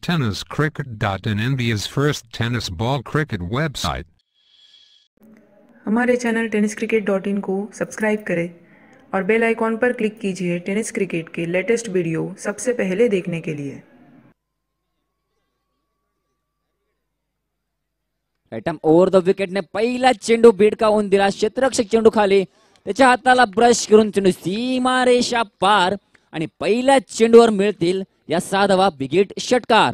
tenniscricket.in, India's first tennis ball cricket website. हमारे channel tenniscricket.in को subscribe करें और बेल आइकॉन पर क्लिक कीजिए टेनिस क्रिकेट के लेटेस्ट वीडियो सबसे पहले देखने के लिए। राइट ओव्हर द विकेटने पहिला चेंडू भिडकावून दिला, क्षेत्ररक्षक चेंडू खाली, त्याच्या हाताला ब्रश करून चेंडू सीमारेषा पार आणि पहिल्या चेंडूवर मिळतील या 6 धावा, बिगिट षटकार।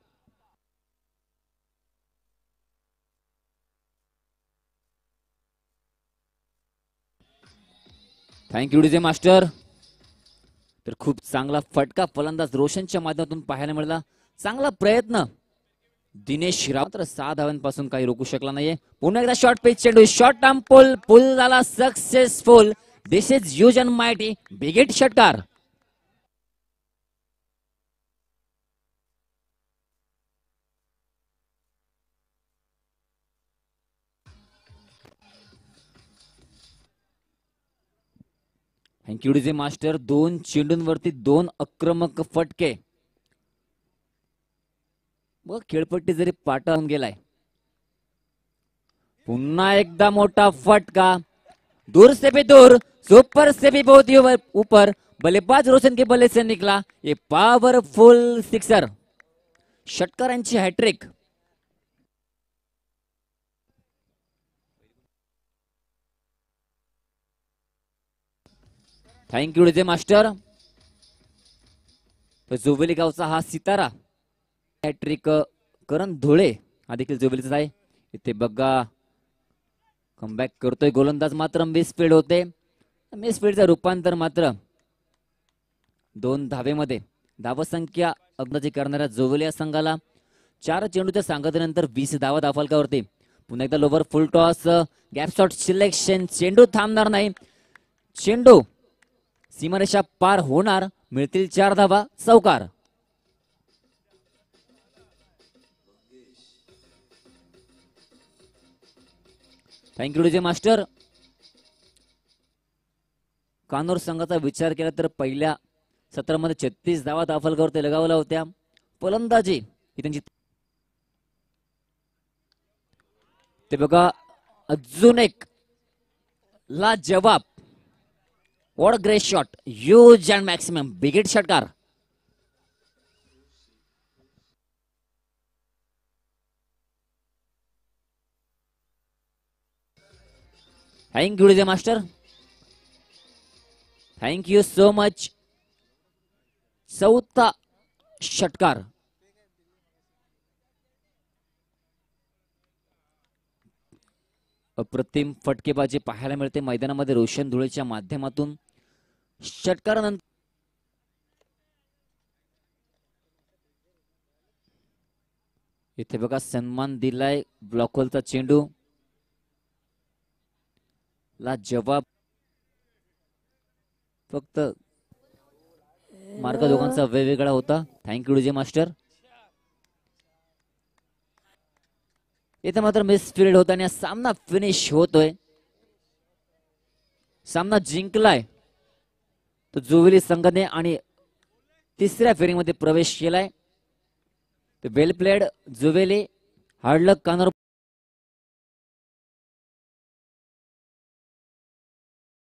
Thank you DJ master. तर खूप चांगला फटका फलंदाज रोशनच्या माध्यमातून पाहायला मिळाला, चांगला प्रयत्न दिनेश राव, तर 6 धावांपासून काही रोखू शकला नाहीये। पुन्हा एकदा शॉर्ट पिच चेंडू, शॉर्ट आर्म पुल झाला successful. This is huge and mighty, big hit षटकार। Thank you DJ master. 2 चेंडूंवरती 2 आक्रमक फटके। मग खेळपट्टी जरी पाटावून गेलाय, पुन्हा एकदा मोठा फटका, दूर से भी दूर, सुपर से भी बहुत ही ऊपर, बल्लेबाज रोशन के बल्ले से निकला ये पावरफुल सिक्सर। षटकारांची हॅट्रिक। Thank you DJ master. तर जोवेली गावचा हा सितारा, हॅट्रिक करण धुळे हा देखील जोवेलीचा आहे। इथे बघा कमबॅक करतोय गोलंदाज, मात्र मिसफील्ड होते। मिसफील्डचं रूपांतर मात्र 2 धावेमध्ये। धावसंख्या अंदाजे करणाऱ्या जोवेली संघाला 4 चेंडूच्या सांगतेनंतर 20 धावा धावफलकावरती। पुन्हा एकदा lower full toss, gap shot selection, चेंडू थांबणार नाही, चेंडू सीमारेषा पार होणार, मिळतील 4 धावा, चौकार। Thank you DJ master. कानोर संघाचा विचार केला तर पहिल्या सत्रामध्ये 36 धावा धावफलकावरती लगावल्या होत्या। फलंदाजी ही त्यांची, ते बघा अजून एक लाजवाब, what great shot, huge and maximum, big hit षटकार। Thank you DJ master, thank you so much. 4था षटकार। अप्रतिम फटकेबाजी पाहायला मिळते मैदानामध्ये रोशन धुळेच्या माध्यमातून। षटकारानंतर इथे बघा सन्मान दिलाय, ब्लॉकहोलचा चेंडू, ला जवाब, फक्त मार्ग दोघांचा वेगवेगळा होता। Thank you DJ master. इथे मात्र मिसफील्ड होता आणि सामना फिनिश होतोय। सामना जिंकलाय तो जोवेली संघाने आणि 3ऱ्या फेरीमध्ये प्रवेश केलाय। वेल प्लेड जोवेली, हार्ड लक कानोर।